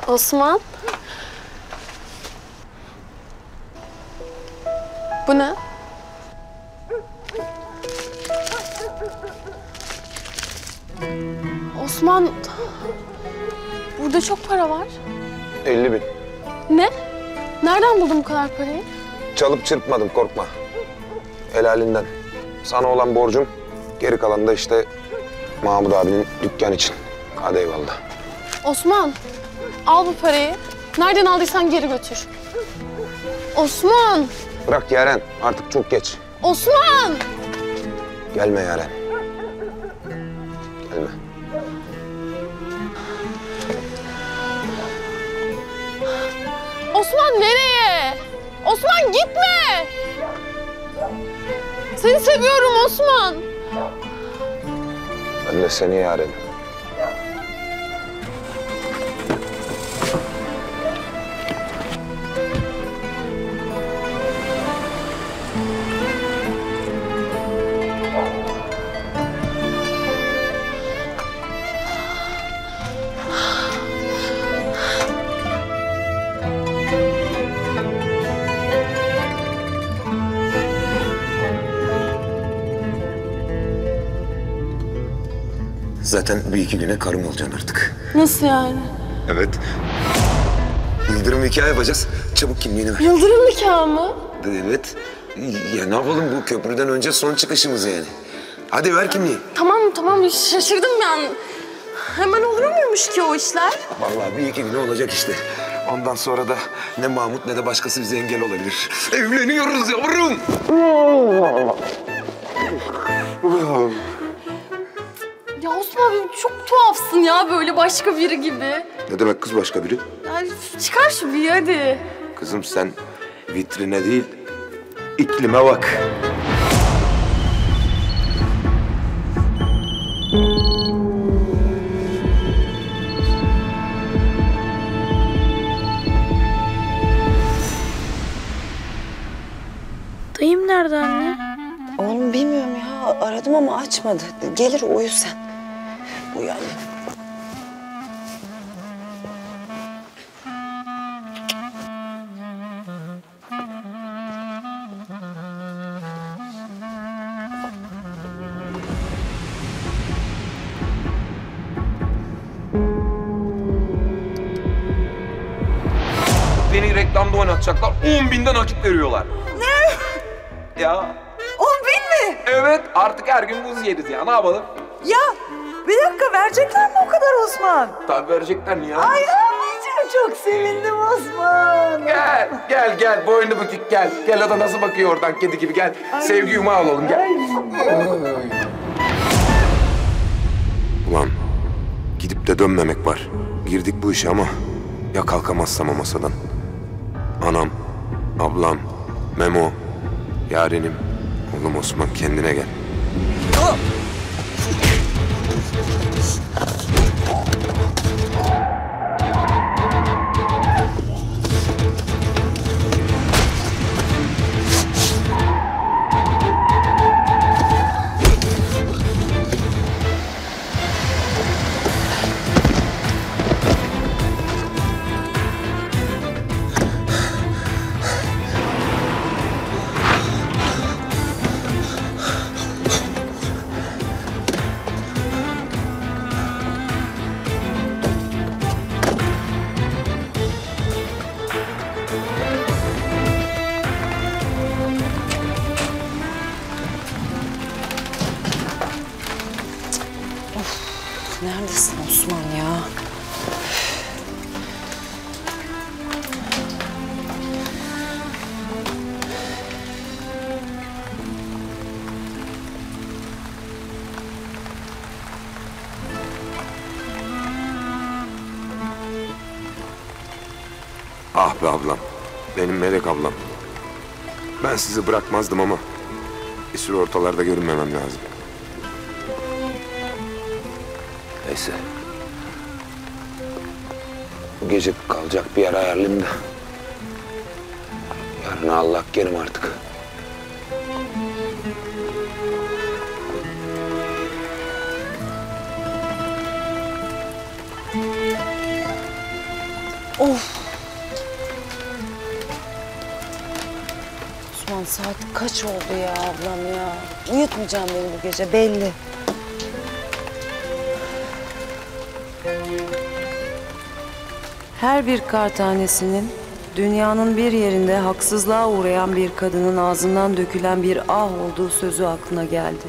Osman. Bu ne? Osman, burada çok para var. 50.000. Ne? Nereden buldun bu kadar parayı? Çalıp çırpmadım, korkma. Helalinden. Sana olan borcum, geri kalan da işte Mahmut abinin dükkan için. Hadi eyvallah. Osman, al bu parayı. Nereden aldıysan geri götür. Osman! Bırak Yaren, artık çok geç. Osman! Gelme Yaren. Gelme. Osman nereye? Osman gitme! Seni seviyorum Osman. Ben de seni Yaren. Zaten bir iki güne karım olacaksın artık. Nasıl yani? Evet. Yıldırım hikaye yapacağız. Çabuk kimliğini ver. Yıldırım nikahı mı? Evet. Ya ne yapalım, bu köprüden önce son çıkışımız yani. Hadi ver kimliği. Tamam şaşırdım ben. Hemen olur muymuş ki o işler? Vallahi bir iki güne olacak işte. Ondan sonra da ne Mahmut ne de başkası bize engel olabilir. Evleniyoruz yavrum. Ya Osman çok tuhafsın ya, böyle başka biri gibi. Ne demek kız başka biri? Yani çıkar şu bir hadi. Kızım sen vitrine değil, iklime bak. Dayım nerede anne? Oğlum bilmiyorum ya. Aradım ama açmadı. Gelir, uyu sen. Uyu anne. Beni reklamda oynatacaklar. 10.000'den nakit veriyorlar. Ne? Ya 10.000 mi? evet, artık her gün buz yeriz ya. Ne yapalım? Ya bir dakika, verecekler mi o kadar Osman? Tabii verecekler mi ya? Ay anneciğim, çok sevindim Osman. Gel. Boynu bükük gel. Gel, o da nasıl bakıyor oradan kedi gibi, gel. Sevgi yumağı olalım, gel. Ulan gidip de dönmemek var. Girdik bu işe ama ya kalkamazsam o masadan. Anam, ablam, Memo, Yarenim. Oğlum Osman, kendine gel. Neredesin Osman ya? Ah be ablam. Benim melek ablam. Ben sizi bırakmazdım ama bir süre ortalarda görünmemem lazım. Neyse. Bu gece kalacak bir yer ayarlayayım da yarına Allah kerim artık. Of. Osman saat kaç oldu ya ablam ya? Uyutmayacağım beni bu gece belli. Her bir kar tanesinin dünyanın bir yerinde haksızlığa uğrayan bir kadının ağzından dökülen bir ah olduğu sözü aklına geldi.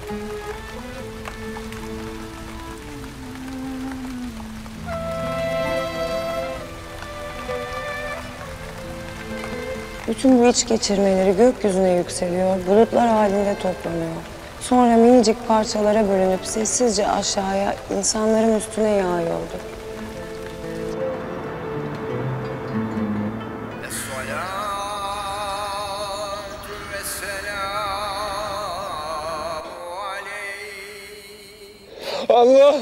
Bütün bu iç geçirmeleri gökyüzüne yükseliyor, bulutlar halinde toplanıyor. Sonra minicik parçalara bölünüp sessizce aşağıya, insanların üstüne yağıyordu. Allah!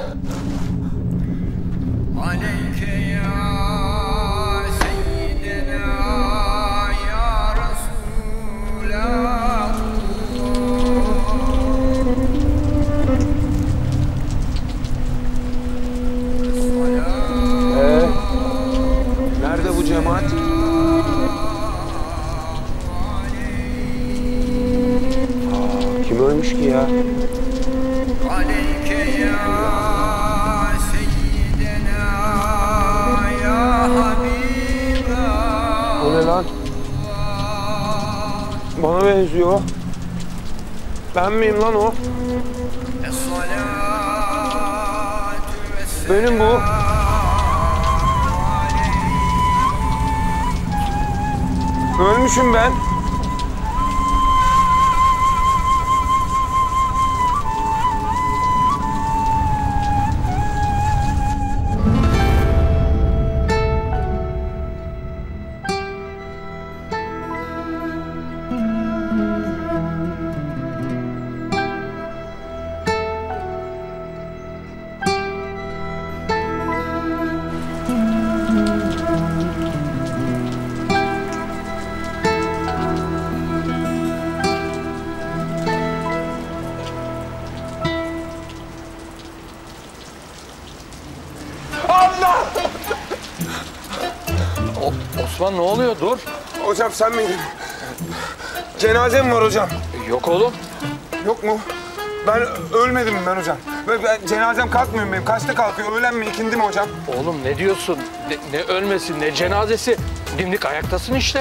Nerede bu cemaat? Kim ölmüş ki ya? O ne lan? Bana benziyor. Ben miyim lan o? Benim bu. Ölmüşüm ben. Osman ne oluyor? Dur. Hocam sen miydin? Cenazem var hocam. Yok oğlum. Yok mu? Ben ölmedim ben hocam. Ben cenazem kalkmıyor mu benim? Kaçta kalkıyor? Öğlen mi, ikindi mi hocam? Oğlum ne diyorsun? Ne ölmesi, ne cenazesi? Dimdik ayaktasın işte.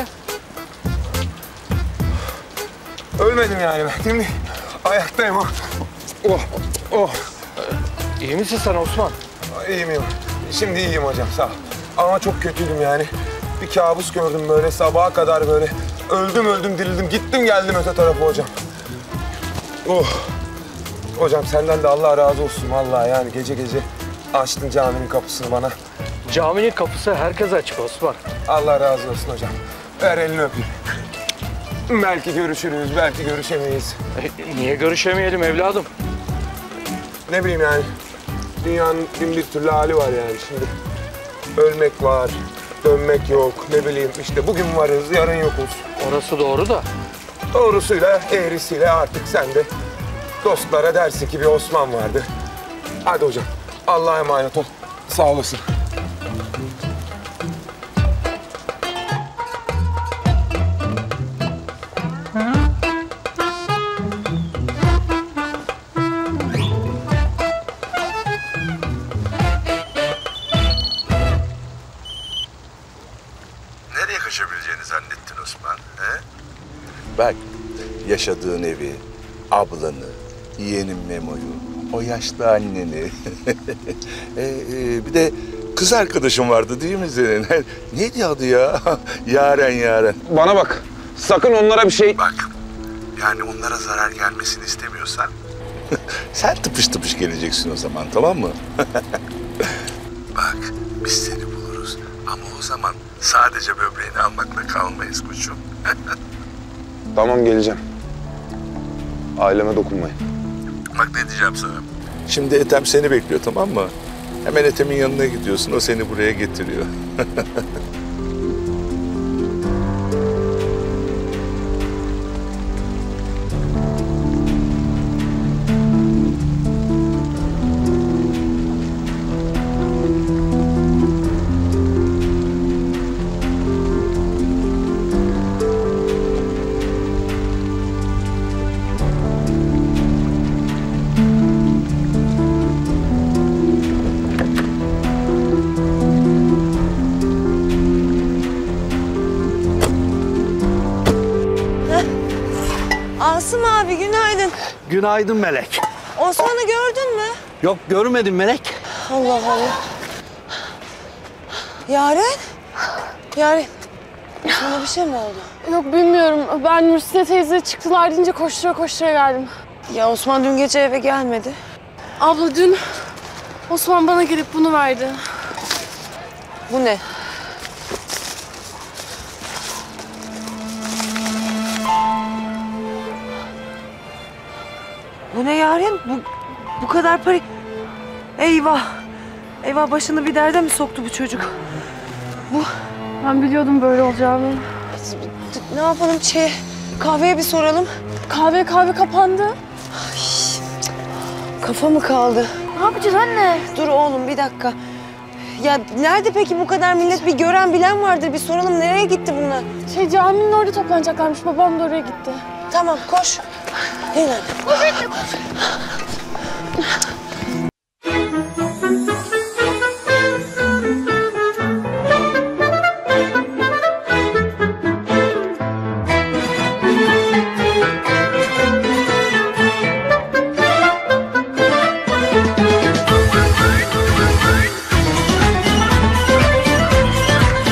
Ölmedim yani ben. Şimdi ayaktayım ha. Oh, oh. İyi misin sen Osman? İyiyim iyiyim. Şimdi iyiyim hocam sağ ol. Ama çok kötüydüm yani. Bir kabus gördüm böyle sabaha kadar böyle. Öldüm dirildim. Gittim geldim öte tarafa hocam. Oh. Hocam senden de Allah razı olsun vallahi yani gece gece açtın caminin kapısını bana. Caminin kapısı herkes açık Osman. Allah razı olsun hocam. Ver elini öpeyim. Belki görüşürüz, belki görüşemeyiz. Niye görüşemeyelim evladım? Ne bileyim yani. Dünyanın bin bir türlü hali var yani şimdi. Ölmek var, dönmek yok. Ne bileyim işte bugün varız, yarın yokuz. Orası doğru da. Doğrusuyla, eğrisiyle artık sen de dostlara dersin ki bir Osman vardı. Hadi hocam, Allah'a emanet ol. Sağ olasın. Nereye kaçabileceğini zannettin Osman? He? Bak, yaşadığın evi, ablanı, yeğenin Memo'yu, o yaşlı anneni. Bir de kız arkadaşın vardı değil mi senin? Neydi adı ya? Yaren. Bana bak, sakın onlara bir şey... Bak, yani onlara zarar gelmesini istemiyorsan... sen tıpış tıpış geleceksin o zaman, tamam mı? Bak, biz seni buluruz ama o zaman sadece böbreğini almakla kalmayız koçum. Tamam geleceğim. Aileme dokunmayın. Bak ne diyeceğim sana. Şimdi Ethem seni bekliyor, tamam mı? Hemen Ethem'in yanına gidiyorsun, o seni buraya getiriyor. Günaydın Melek. Osman'ı gördün mü? Yok görmedim Melek. Allah Allah. Yaren? Yaren. Sana bir şey mi oldu? Yok bilmiyorum. Ben Mürsine teyze çıktılar deyince koştura koştura geldim. Ya Osman dün gece eve gelmedi. Abla dün Osman bana gelip bunu verdi. Bu ne? Bu ne Yaren? Bu kadar para... Eyvah! Eyvah başını bir derde mi soktu bu çocuk? Ben biliyordum böyle olacağını. Ne yapalım kahveye bir soralım. Kahve kapandı. Kafa mı kaldı? Ne yapacağız anne? Dur oğlum bir dakika. Ya nerede peki bu kadar millet? Bir gören bilen vardır. Bir soralım nereye gitti bunlar? Caminin orada toplanacaklarmış. Babam da oraya gitti. Tamam koş. Gel anne.